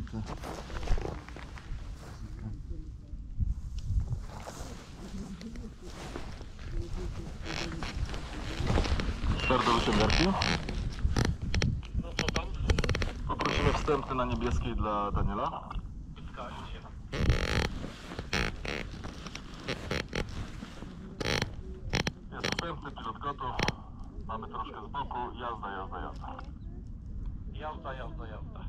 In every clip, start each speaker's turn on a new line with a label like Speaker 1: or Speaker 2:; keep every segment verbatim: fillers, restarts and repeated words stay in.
Speaker 1: Muzyka.
Speaker 2: Start do wyciągarki. No co tam? Poprosimy wstępny na niebieskiej dla Daniela. Zgadza się. Jest wstępny, pilot gotów. Mamy troszkę z boku. Jazda, jazda, jazda. Jazda, jazda, jazda.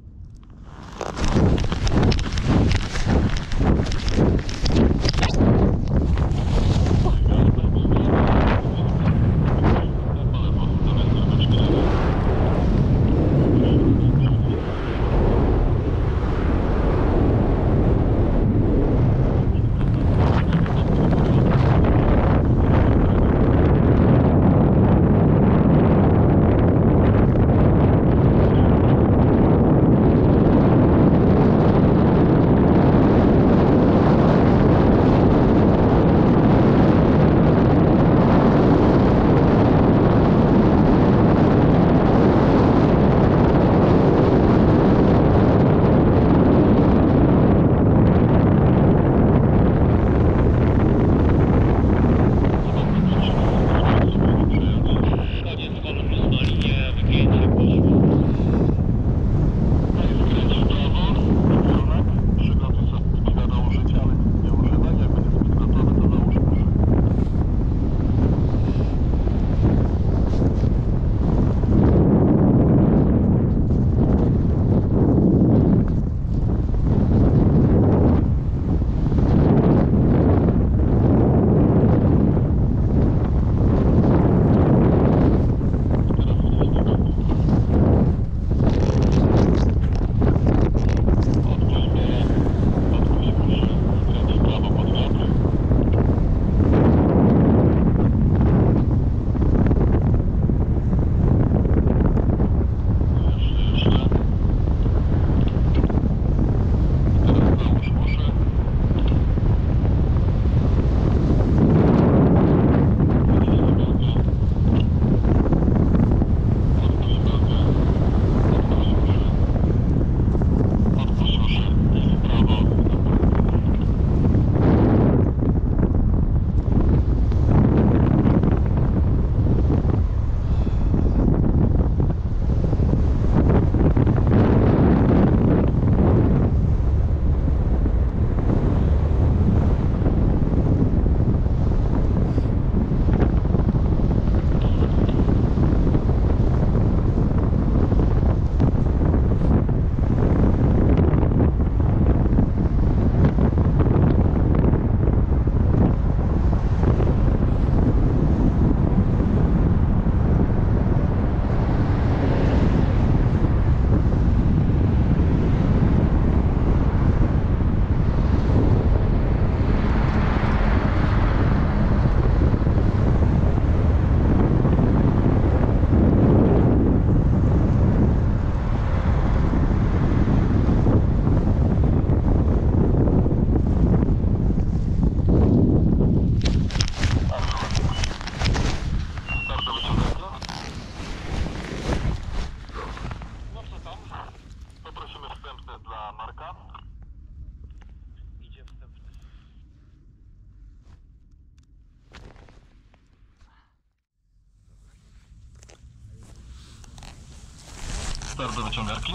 Speaker 2: Start do wyciągarki.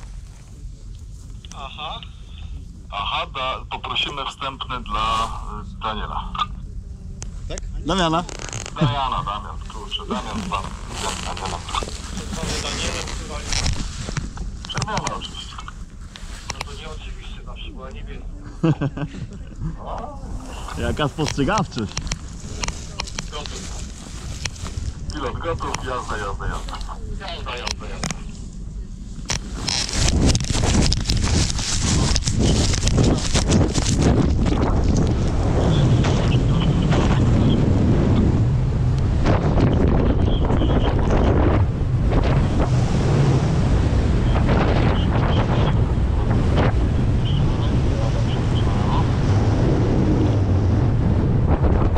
Speaker 2: Aha. Aha, da, poprosimy wstępny dla y, Daniela.
Speaker 1: Tak? Damiana.
Speaker 2: Damiana, Damian, kurczę, Damian z panem. Daniela.
Speaker 3: Panie Danielem chyba.
Speaker 2: Czerwona oczywiście.
Speaker 3: No to nie oczywiście, zawsze była niebieska.
Speaker 1: Jaka spostrzegawczość.
Speaker 3: Gotów.
Speaker 2: Pilot gotów, jazda, jazda, jazda.
Speaker 3: Jazda, jazda, jazda.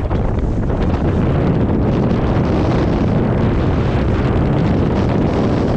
Speaker 2: Start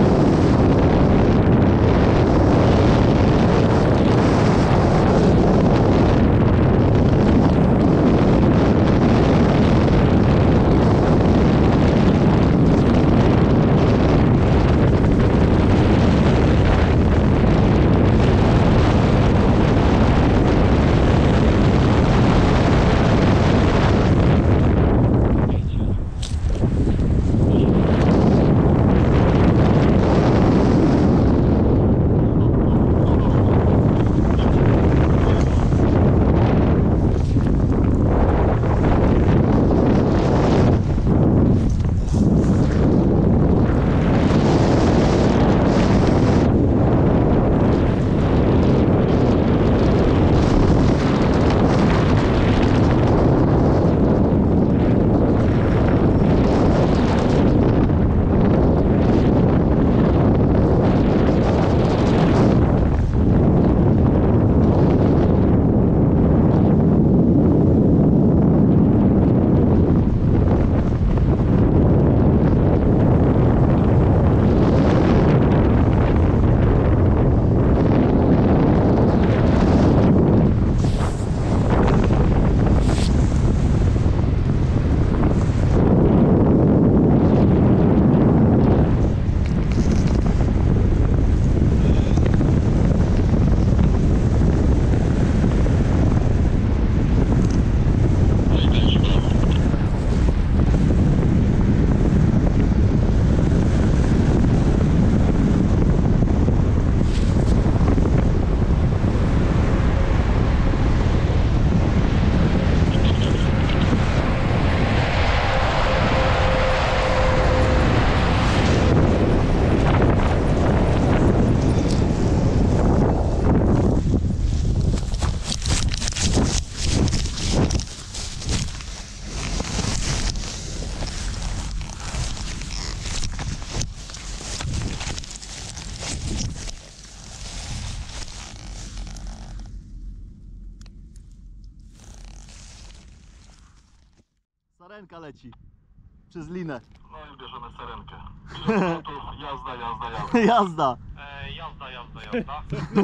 Speaker 1: Sarenka leci. Przez linę.
Speaker 2: No i bierzemy sarenkę. Gotów, jazda, jazda, jazda.
Speaker 1: Jazda.
Speaker 3: E, jazda, jazda, jazda.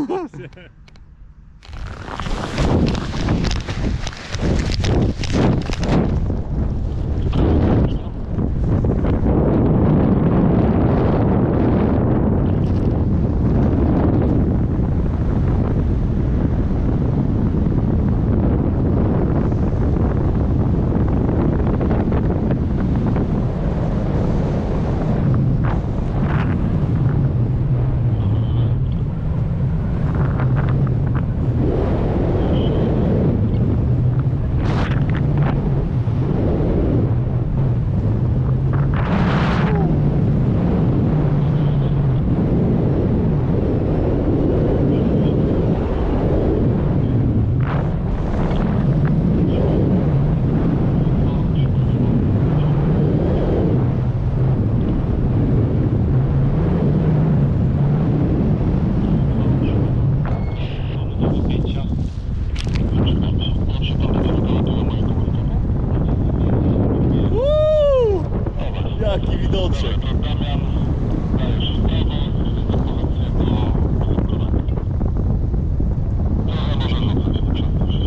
Speaker 1: Uuu, jaki widoczek.
Speaker 2: Damian, dajesz w prawo, pozycję do prowadzenia. Trochę możesz odchodzić do przodu.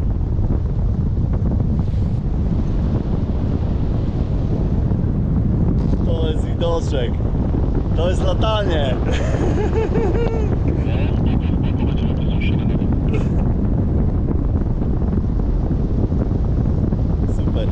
Speaker 1: To jest widoczek. To jest latanie. Super.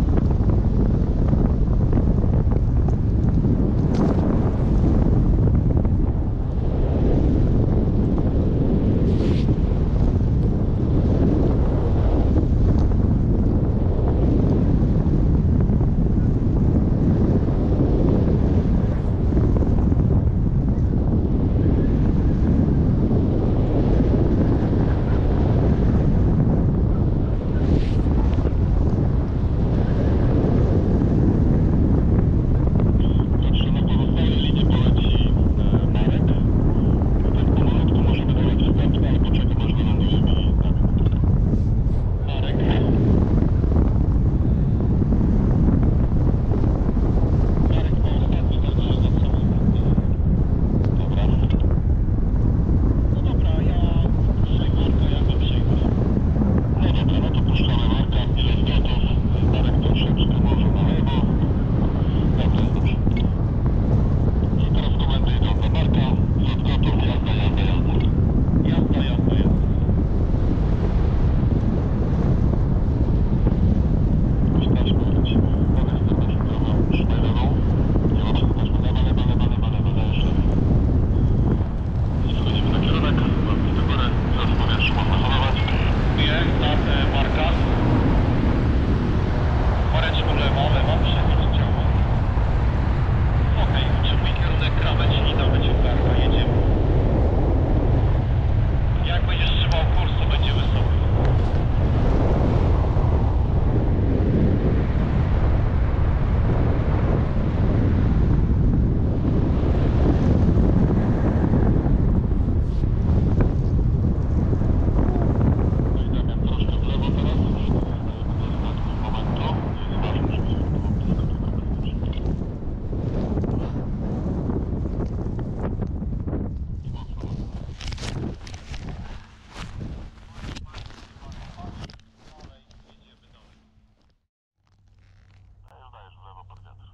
Speaker 2: Dobrze, na pozostałej linii poleci e, Marek. Tak pomalutku możemy dawać wstępne, ale poczekaj, może wyląduje mi tak. Marek. Marek, po ostatni dajesz za sobą. Dobra. No dobra, ja puszczaj Marka, ja go przyjmę. No dobra, no to puszczamy Marka, jest gotów. Marek troszeczkę może na lewo. Dobra, jest dobrze. I teraz komendy idą dla Marka. Jest gotów, jazda, jazda, jazda. Jazda, jazda, jazda. Wstać, powróć. Mogę wstać w prawo. Trzymaj lewą. Nie ma przeskoczyć. Lewa, lewa, lewa, lewa, lewa, dajesz lewo. I wchodzimy na kierunek. Łapki do góry. Teraz w powietrzu można holować.
Speaker 3: Jest na e, Marka. Mareczku lewa, lewa, przechodź ciało. Okej, utrzymuj kierunek krawędź i damy cię garba, jedziemy. Jak będziesz trzymał kurs, to będzie wysoko.
Speaker 2: No i Damian troszkę w lewo teraz. Dajemy do momentu. I zobaczmy, czy się udało postawić na bezpiecznie. I mocno.
Speaker 3: Dalej, jedziemy dalej.
Speaker 2: A już dajesz w lewo pod wiatr.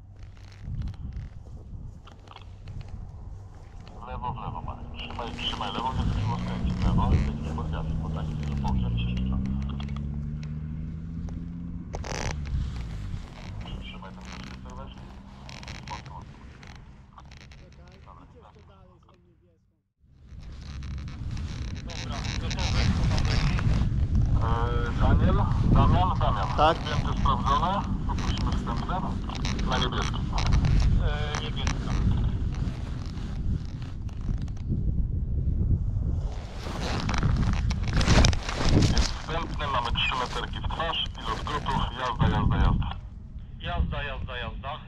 Speaker 2: W lewo, w lewo, Marek. Trzymaj, trzymaj lewą, nie chcesz było skręcić w lewo, i będzie pod wiatr, bo tak jest, że bokiem się szczyta. Przytrzymaj ten troszkę serdecznie. Mocno, mocno.
Speaker 3: Dobra, gotowe, co tam leci?
Speaker 2: Eee, Daniel, Damian, Damian.
Speaker 1: Tak.
Speaker 2: Zdjęte sprawdzone, poprosimy wstępne. Na niebieskim.
Speaker 3: E, niebieska.
Speaker 2: Jest wstępny, mamy trzy meterki w twarz, pilot gotów, jazda, jazda, jazda.
Speaker 3: Jazda, jazda, jazda.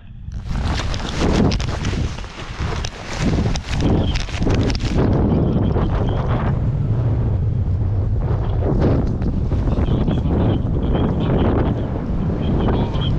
Speaker 2: Wolność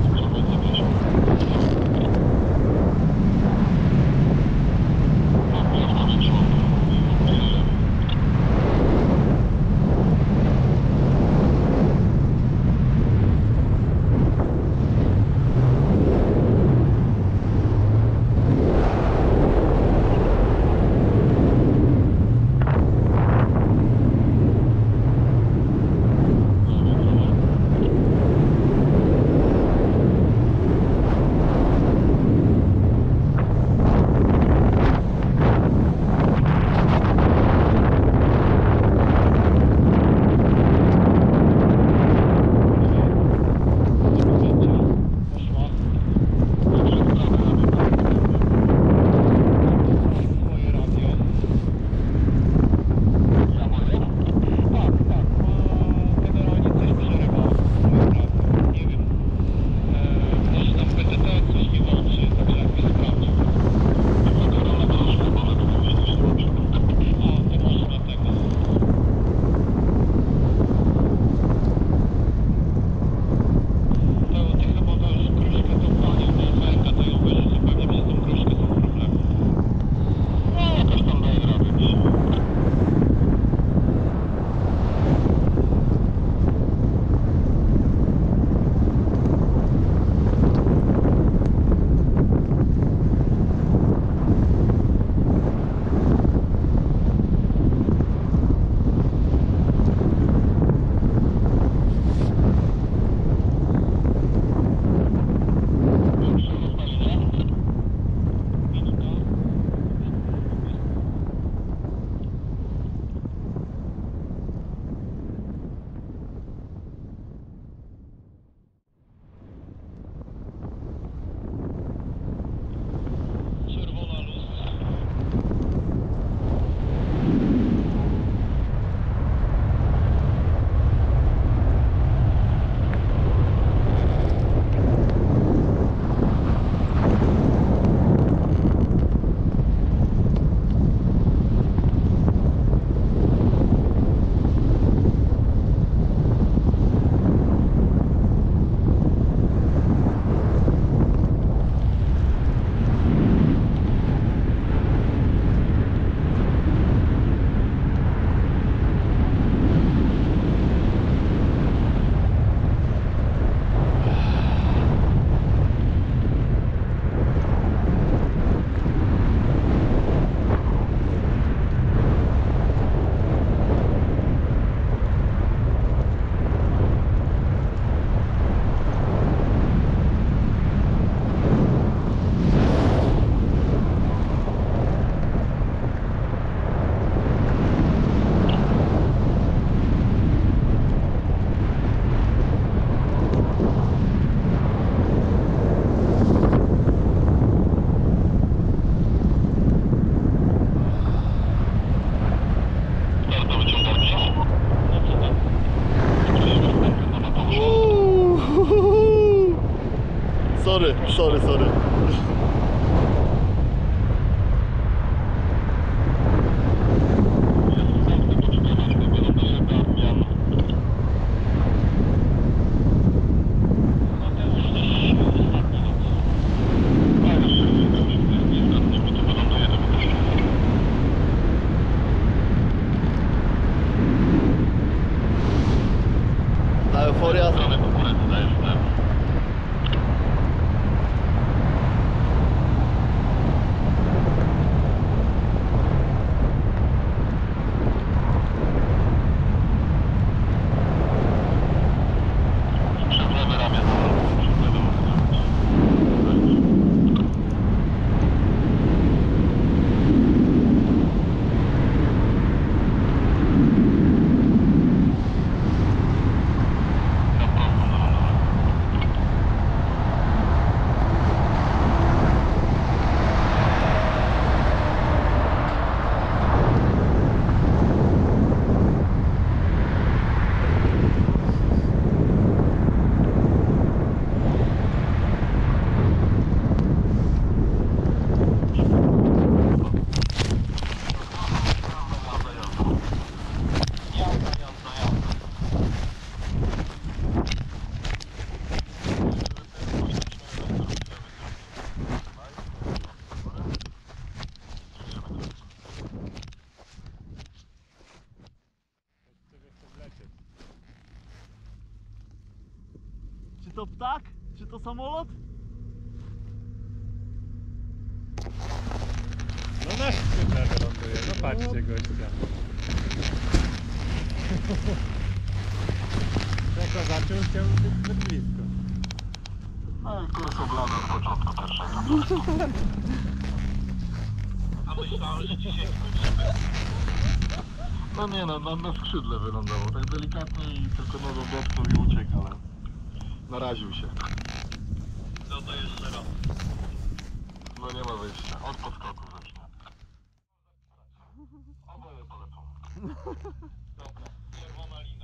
Speaker 1: Czy to ptak? Czy to samolot?
Speaker 4: No na skrzydle wyląduje, no patrzcie gościa. Tylko zaczął, chciał być zbyt blisko.
Speaker 2: No i kurs oblany od początku pierwszego. A myślałem, że dzisiaj skończymy. No nie no, na, na skrzydle wylądował, tak delikatnie i tylko nogą dotknął i uciekł, ale naraził się. No to jeszcze raz. No nie ma wyjścia, od podskoku zacznie. Oboje polecą. Dobra, czerwona lina.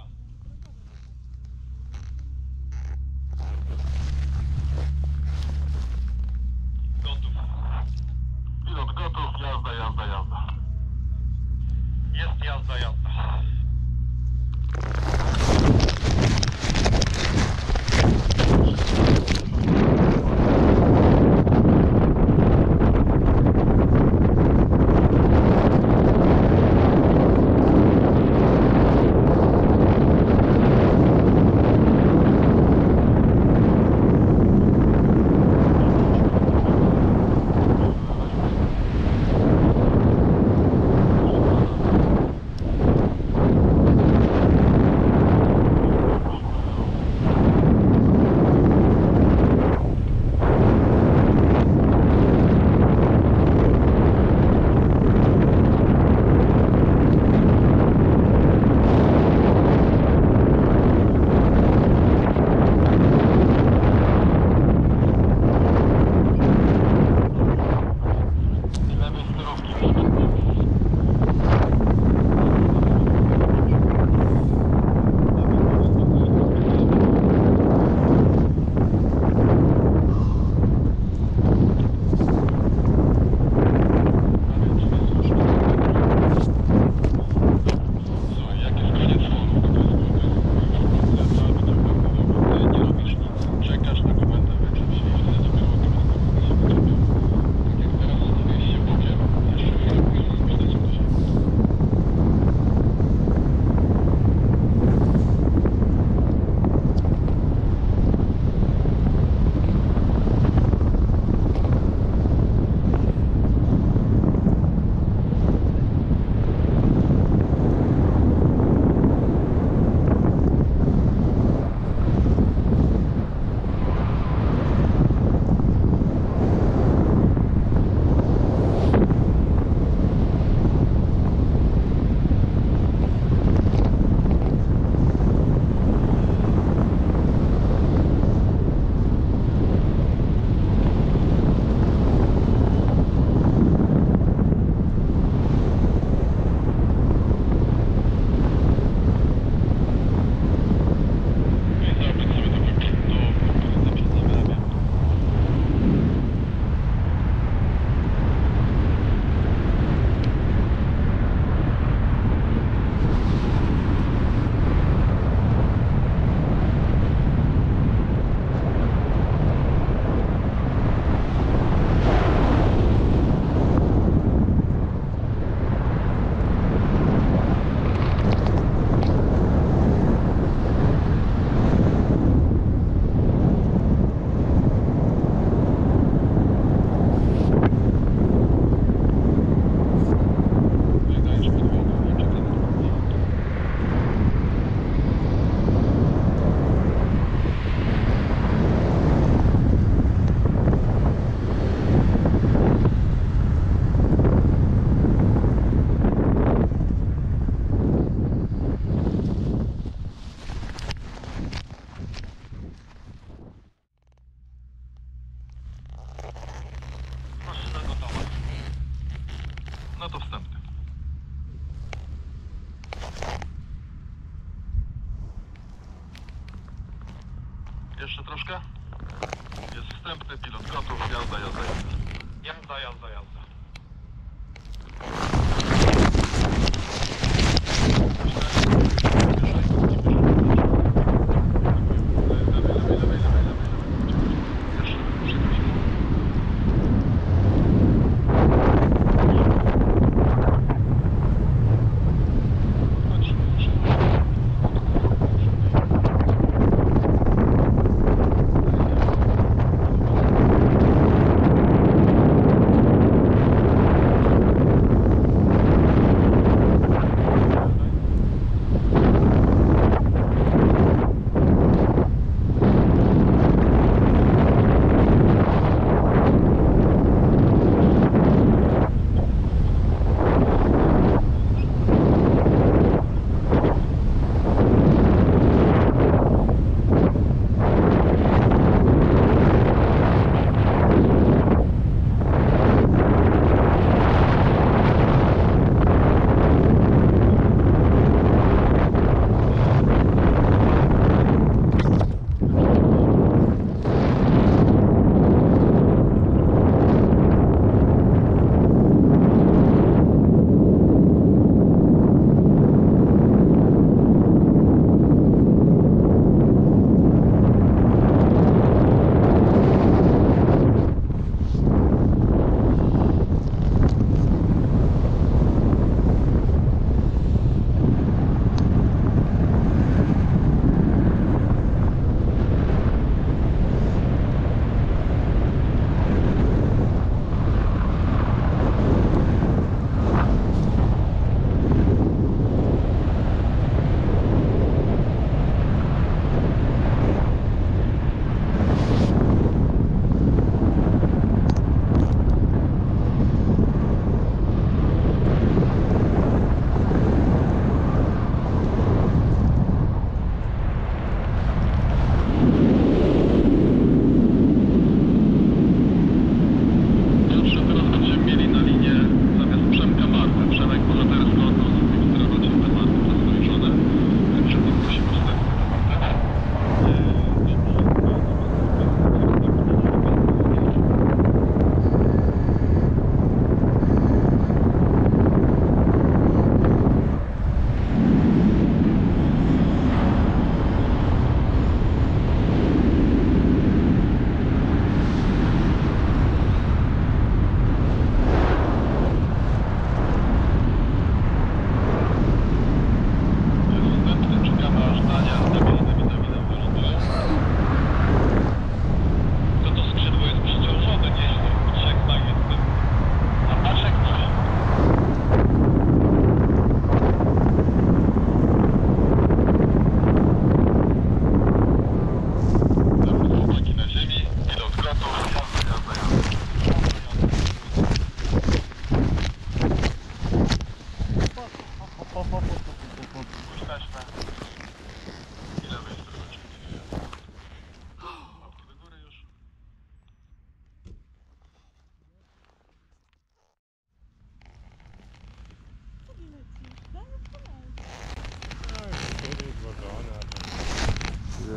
Speaker 2: Gotów. Pilot gotów, jazda, jazda, jazda. Jest jazda, jazda. No to wstępny. Jeszcze troszkę? Jest wstępny, pilot gotów, jazda, jazda, jazda. Jazda, jazda, jazda.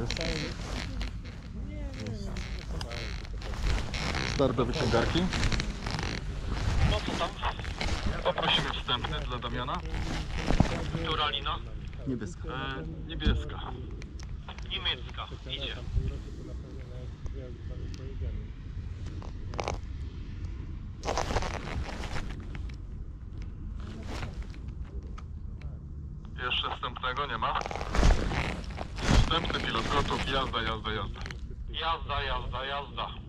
Speaker 1: Start do wyciągarki.
Speaker 3: No co tam? Poprosimy wstępny dla Damiana. Która lina?
Speaker 1: Niebieska.
Speaker 3: E, niebieska. Niemiecka. Idzie. Jeszcze wstępnego nie ma? Wstępny pilot gotów. Jazda, jazda, jazda. Jazda, jazda, jazda.